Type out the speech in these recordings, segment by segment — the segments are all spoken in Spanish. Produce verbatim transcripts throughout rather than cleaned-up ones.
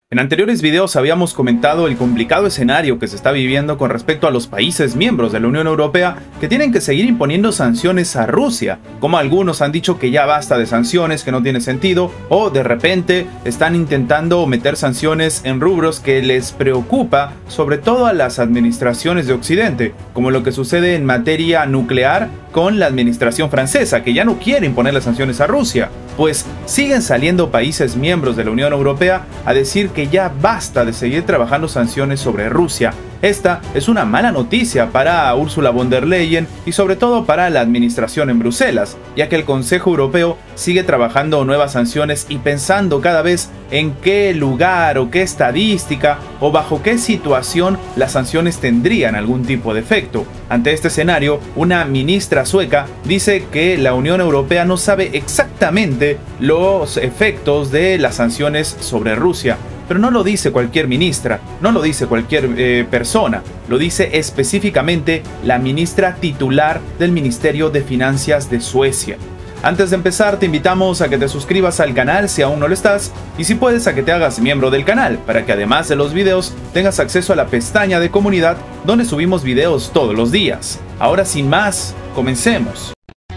En anteriores videos habíamos comentado el complicado escenario que se está viviendo con respecto a los países miembros de la Unión Europea que tienen que seguir imponiendo sanciones a Rusia, como algunos han dicho que ya basta de sanciones, que no tiene sentido, o de repente están intentando meter sanciones en rubros que les preocupa, sobre todo a las administraciones de Occidente, como lo que sucede en materia nuclear con la administración francesa, que ya no quiere imponer las sanciones a Rusia, pues siguen saliendo países miembros de la Unión Europea a decir que ya basta de seguir trabajando sanciones sobre Rusia. Esta es una mala noticia para Ursula von der Leyen y sobre todo para la administración en Bruselas, ya que el Consejo Europeo sigue trabajando nuevas sanciones y pensando cada vez en qué lugar o qué estadística o bajo qué situación las sanciones tendrían algún tipo de efecto. Ante este escenario, una ministra sueca dice que la Unión Europea no sabe exactamente los efectos de las sanciones sobre Rusia. Pero no lo dice cualquier ministra, no lo dice cualquier eh, persona, lo dice específicamente la ministra titular del Ministerio de Finanzas de Suecia. Antes de empezar, te invitamos a que te suscribas al canal si aún no lo estás, y si puedes a que te hagas miembro del canal, para que además de los videos tengas acceso a la pestaña de comunidad donde subimos videos todos los días. Ahora sin más, comencemos.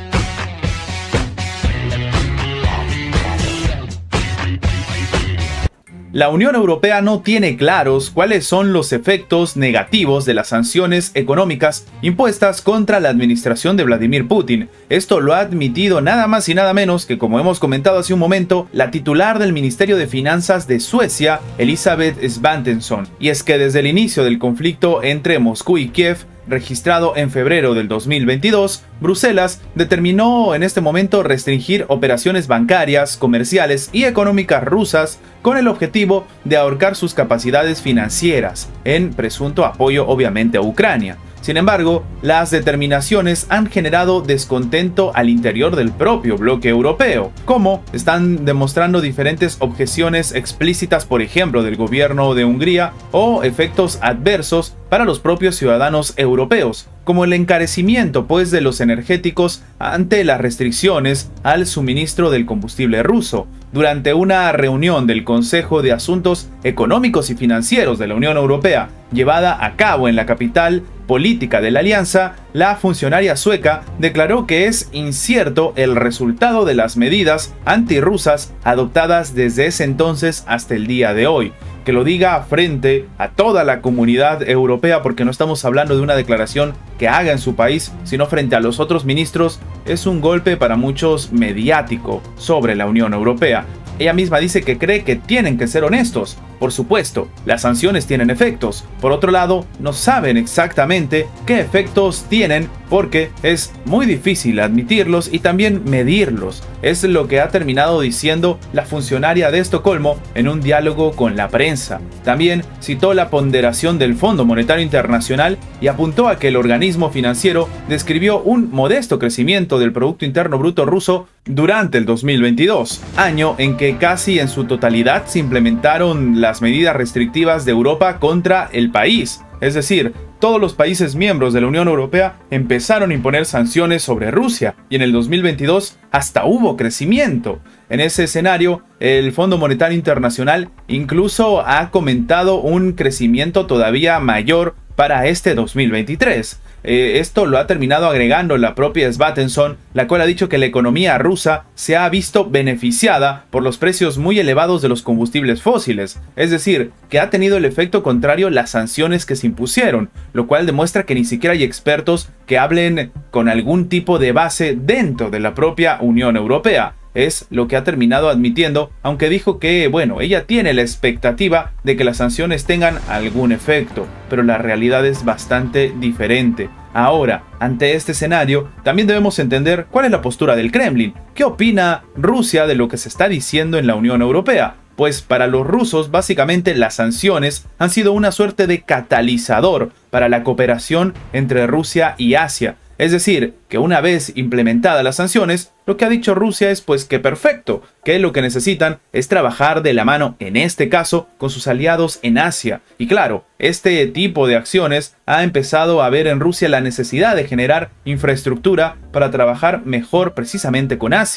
La Unión Europea no tiene claros cuáles son los efectos negativos de las sanciones económicas impuestas contra la administración de Vladimir Putin. Esto lo ha admitido nada más y nada menos que, como hemos comentado hace un momento, la titular del Ministerio de Finanzas de Suecia, Elisabeth Svantesson. Y es que desde el inicio del conflicto entre Moscú y Kiev, registrado en febrero del dos mil veintidós, Bruselas determinó en este momento restringir operaciones bancarias, comerciales y económicas rusas con el objetivo de ahorcar sus capacidades financieras, en presunto apoyo obviamente a Ucrania. Sin embargo, las determinaciones han generado descontento al interior del propio bloque europeo, como están demostrando diferentes objeciones explícitas, por ejemplo, del gobierno de Hungría, o efectos adversos para los propios ciudadanos europeos, como el encarecimiento pues de los energéticos ante las restricciones al suministro del combustible ruso. Durante una reunión del Consejo de Asuntos Económicos y Financieros de la Unión Europea, llevada a cabo en la capital política de la alianza, la funcionaria sueca declaró que es incierto el resultado de las medidas antirrusas adoptadas desde ese entonces hasta el día de hoy. Que lo diga frente a toda la comunidad europea, porque no estamos hablando de una declaración que haga en su país, sino frente a los otros ministros, es un golpe para muchos mediático sobre la Unión Europea. Ella misma dice que cree que tienen que ser honestos. Por supuesto, las sanciones tienen efectos. Por otro lado, no saben exactamente qué efectos tienen porque es muy difícil admitirlos y también medirlos. Es lo que ha terminado diciendo la funcionaria de Estocolmo en un diálogo con la prensa. También citó la ponderación del Fondo Monetario Internacional y apuntó a que el organismo financiero describió un modesto crecimiento del Producto Interno Bruto ruso durante el dos mil veintidós, año en que casi en su totalidad se implementaron las medidas restrictivas de Europa contra el país. Es decir, todos los países miembros de la Unión Europea empezaron a imponer sanciones sobre Rusia y en el dos mil veintidós hasta hubo crecimiento. En ese escenario, el Fondo Monetario Internacional incluso ha comentado un crecimiento todavía mayor para este dos mil veintitrés. Eh, esto lo ha terminado agregando la propia Svantesson, la cual ha dicho que la economía rusa se ha visto beneficiada por los precios muy elevados de los combustibles fósiles, es decir, que ha tenido el efecto contrario las sanciones que se impusieron, lo cual demuestra que ni siquiera hay expertos que hablen con algún tipo de base dentro de la propia Unión Europea. Es lo que ha terminado admitiendo, aunque dijo que, bueno, ella tiene la expectativa de que las sanciones tengan algún efecto, pero la realidad es bastante diferente. Ahora, ante este escenario, también debemos entender cuál es la postura del Kremlin. ¿Qué opina Rusia de lo que se está diciendo en la Unión Europea? Pues para los rusos, básicamente las sanciones han sido una suerte de catalizador para la cooperación entre Rusia y Asia. Es decir, que una vez implementadas las sanciones, lo que ha dicho Rusia es pues que perfecto, que lo que necesitan es trabajar de la mano, en este caso, con sus aliados en Asia. Y claro, este tipo de acciones ha empezado a ver en Rusia la necesidad de generar infraestructura para trabajar mejor precisamente con Asia.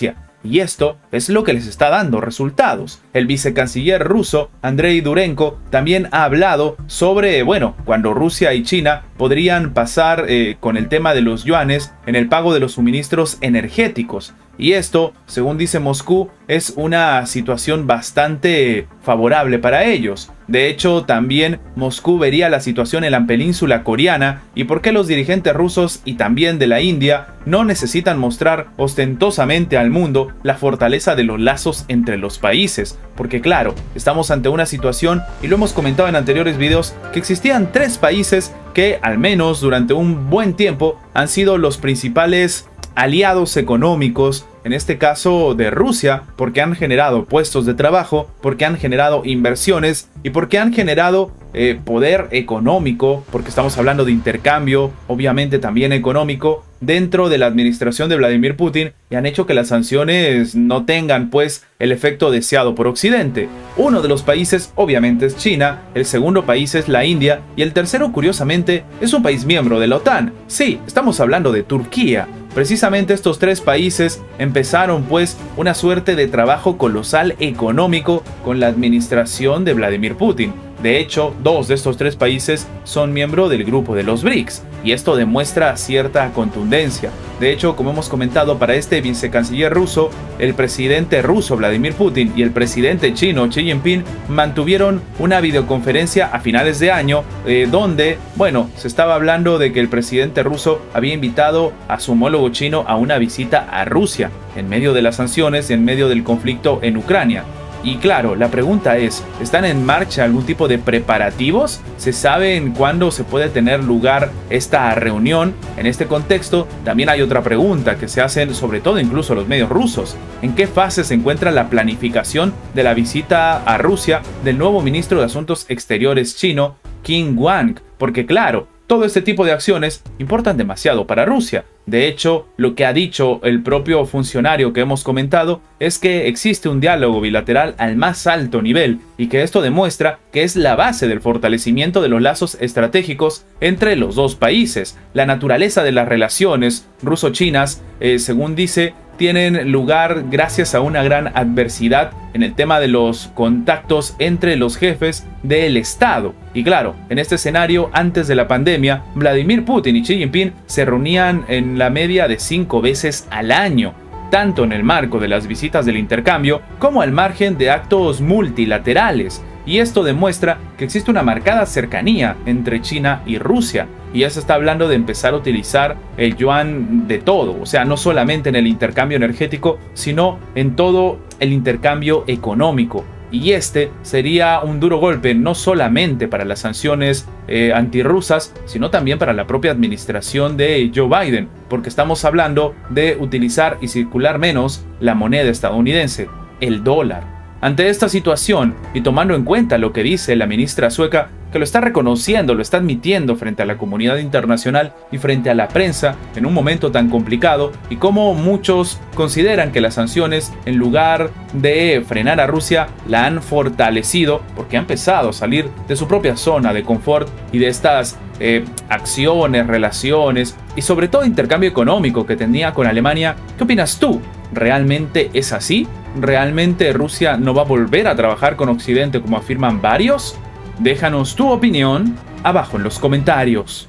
y esto es lo que les está dando resultados. El vicecanciller ruso, Andrei Durenko, también ha hablado sobre, bueno, cuando Rusia y China podrían pasar eh, con el tema de los yuanes en el pago de los suministros energéticos. Y esto, según dice Moscú, es una situación bastante favorable para ellos. De hecho, también Moscú vería la situación en la península coreana y por qué los dirigentes rusos y también de la India no necesitan mostrar ostentosamente al mundo la fortaleza de los lazos entre los países. Porque claro, estamos ante una situación, y lo hemos comentado en anteriores videos, que existían tres países que, al menos durante un buen tiempo, han sido los principales aliados económicos, en este caso de Rusia, porque han generado puestos de trabajo, porque han generado inversiones y porque han generado eh, poder económico, porque estamos hablando de intercambio, obviamente también económico, dentro de la administración de Vladimir Putin, y han hecho que las sanciones no tengan pues el efecto deseado por Occidente. Uno de los países obviamente es China, el segundo país es la India y el tercero, curiosamente, es un país miembro de la OTAN. Sí, estamos hablando de Turquía. Precisamente estos tres países empezaron pues una suerte de trabajo colosal económico con la administración de Vladimir Putin. De hecho, dos de estos tres países son miembros del grupo de los BRICS, y esto demuestra cierta contundencia. De hecho, como hemos comentado, para este vicecanciller ruso, el presidente ruso Vladimir Putin y el presidente chino Xi Jinping mantuvieron una videoconferencia a finales de año, eh, donde, bueno, se estaba hablando de que el presidente ruso había invitado a su homólogo chino a una visita a Rusia, en medio de las sanciones y en medio del conflicto en Ucrania. Y claro, la pregunta es, ¿están en marcha algún tipo de preparativos? ¿Se sabe en cuándo se puede tener lugar esta reunión? En este contexto, también hay otra pregunta que se hacen sobre todo incluso los medios rusos. ¿En qué fase se encuentra la planificación de la visita a Rusia del nuevo ministro de Asuntos Exteriores chino, Qin Gang? Porque claro, todo este tipo de acciones importan demasiado para Rusia. De hecho, lo que ha dicho el propio funcionario que hemos comentado es que existe un diálogo bilateral al más alto nivel y que esto demuestra que es la base del fortalecimiento de los lazos estratégicos entre los dos países. La naturaleza de las relaciones ruso-chinas, eh, según dice, tienen lugar gracias a una gran adversidad en el tema de los contactos entre los jefes del Estado. Y claro, en este escenario, antes de la pandemia, Vladimir Putin y Xi Jinping se reunían en la media de cinco veces al año, tanto en el marco de las visitas del intercambio como al margen de actos multilaterales. Y esto demuestra que existe una marcada cercanía entre China y Rusia. Y ya se está hablando de empezar a utilizar el yuan de todo, o sea, no solamente en el intercambio energético, sino en todo el intercambio económico. Y este sería un duro golpe no solamente para las sanciones eh, antirrusas, sino también para la propia administración de Joe Biden, porque estamos hablando de utilizar y circular menos la moneda estadounidense, el dólar. Ante esta situación, y tomando en cuenta lo que dice la ministra sueca, que lo está reconociendo, lo está admitiendo frente a la comunidad internacional y frente a la prensa en un momento tan complicado, y como muchos consideran que las sanciones, en lugar de frenar a Rusia, la han fortalecido porque ha empezado a salir de su propia zona de confort y de estas eh, acciones, relaciones y sobre todo intercambio económico que tenía con Alemania. ¿Qué opinas tú? ¿Realmente es así? ¿Realmente Rusia no va a volver a trabajar con Occidente como afirman varios? Déjanos tu opinión abajo en los comentarios.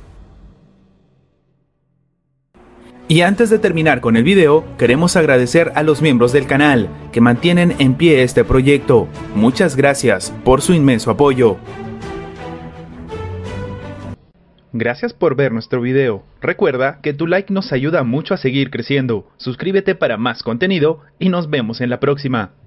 Y antes de terminar con el video, queremos agradecer a los miembros del canal que mantienen en pie este proyecto. Muchas gracias por su inmenso apoyo. Gracias por ver nuestro video. Recuerda que tu like nos ayuda mucho a seguir creciendo. Suscríbete para más contenido y nos vemos en la próxima.